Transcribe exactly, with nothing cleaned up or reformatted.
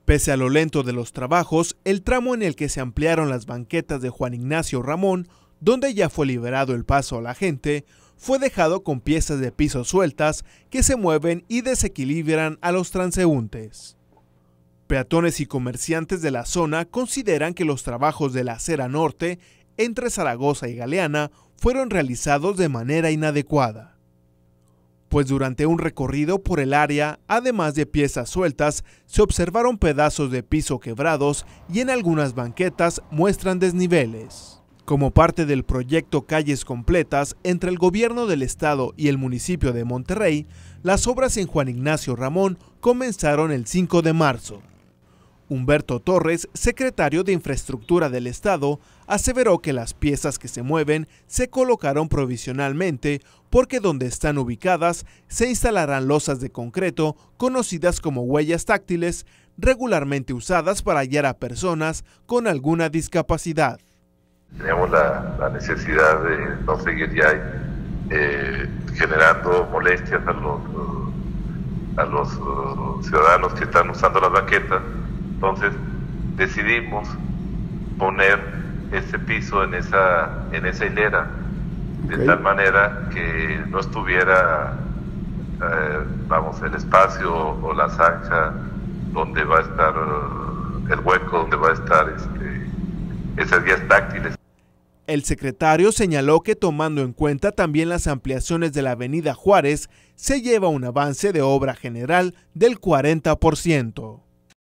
Pese a lo lento de los trabajos, el tramo en el que se ampliaron las banquetas de Juan Ignacio Ramón, donde ya fue liberado el paso a la gente, fue dejado con piezas de piso sueltas que se mueven y desequilibran a los transeúntes. Peatones y comerciantes de la zona consideran que los trabajos de la acera norte entre Zaragoza y Galeana fueron realizados de manera inadecuada, pues durante un recorrido por el área, además de piezas sueltas, se observaron pedazos de piso quebrados y en algunas banquetas muestran desniveles. Como parte del proyecto Calles Completas entre el gobierno del estado y el municipio de Monterrey, las obras en Juan Ignacio Ramón comenzaron el cinco de marzo. Humberto Torres, secretario de Infraestructura del Estado, aseveró que las piezas que se mueven se colocaron provisionalmente porque donde están ubicadas se instalarán losas de concreto conocidas como huellas táctiles, regularmente usadas para guiar a personas con alguna discapacidad. Tenemos la, la necesidad de no seguir ya eh, generando molestias a los, a los uh, ciudadanos que están usando las banquetas. Entonces decidimos poner ese piso en esa, en esa hilera, de okay. tal manera que no estuviera, eh, vamos, el espacio o la zanja donde va a estar uh, el hueco, donde va a estar este, esas guías táctiles. El secretario señaló que tomando en cuenta también las ampliaciones de la avenida Juárez, se lleva un avance de obra general del cuarenta por ciento.